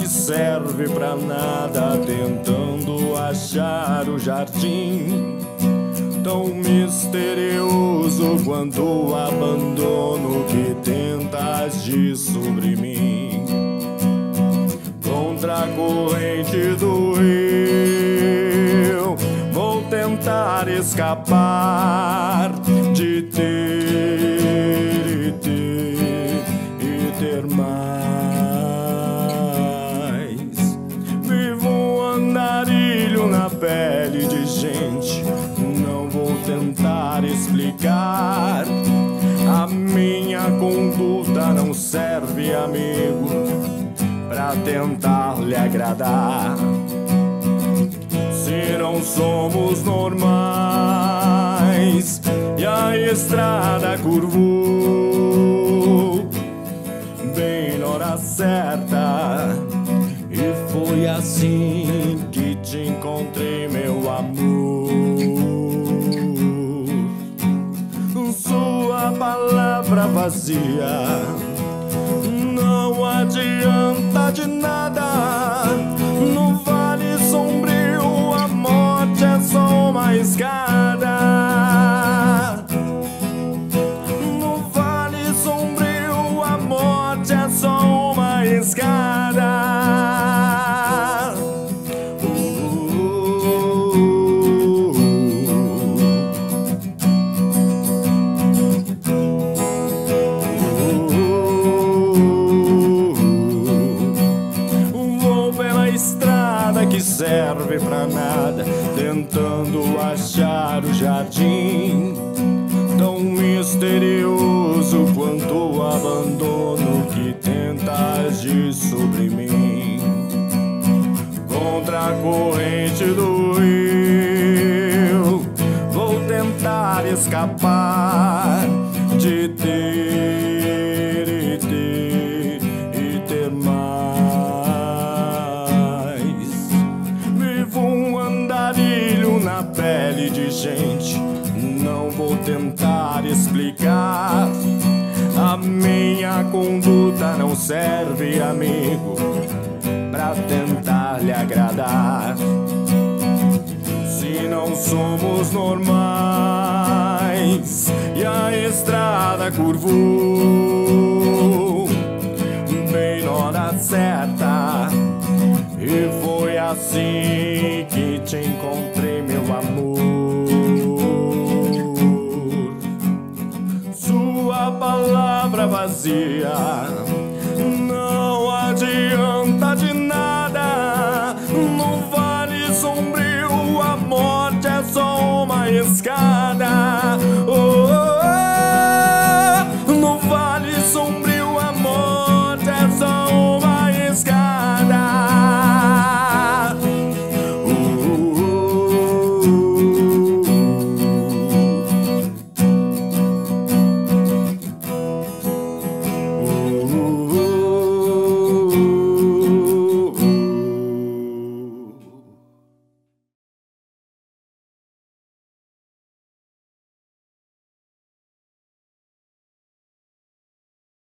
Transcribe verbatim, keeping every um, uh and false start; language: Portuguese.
serve pra nada, tentando achar o jardim tão misterioso quanto o abandono que tenta agir sobre mim. Contra a corrente do rio, vou tentar escapar de ter e ter e ter mais. Vivo um andarilho na pele de gente, não vou tentar explicar. A minha conduta não serve, amigo, pra tentar lhe agradar. Se não somos normais e a estrada curvou bem na hora certa, e foi assim que te encontrei, meu amor. Sua palavra vazia não adianta de nada. No vale sombrio a morte é só uma escada. No vale sombrio a morte é só uma escada. Estrada que serve pra nada, tentando achar o jardim tão misterioso quanto o abandono que tenta agir sobre mim. Contra a corrente do rio, vou tentar escapar de ter e ter e ter mais. Na pele de gente, não vou tentar explicar. A minha conduta não serve, amigo, pra tentar lhe agradar. Se não somos normais e a estrada curvou bem na hora certa, e foi assim que te encontrei, meu amor. Sua palavra vazia não adianta de nada. No vale sombrio a morte é só uma escada.